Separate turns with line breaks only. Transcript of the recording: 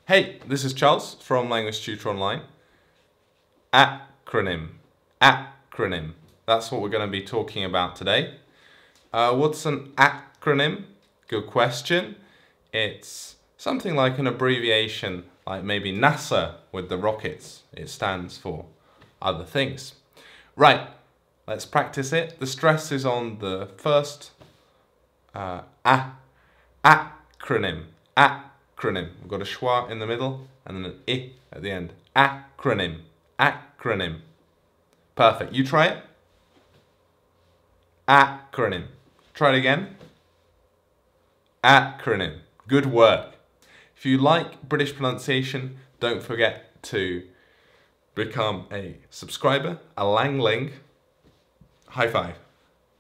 Hey, this is Charles from Language Tutor Online. Acronym. Acronym. That's what we're going to be talking about today. What's an acronym? Good question. It's something like an abbreviation, like maybe NASA with the rockets. It stands for other things. Right, let's practice it. The stress is on the first acronym. Acronym. We've got a schwa in the middle and then an I at the end. Acronym. Acronym. Perfect. You try it. Acronym. Try it again. Acronym. Good work. If you like British pronunciation, don't forget to become a subscriber, a Langling. High five.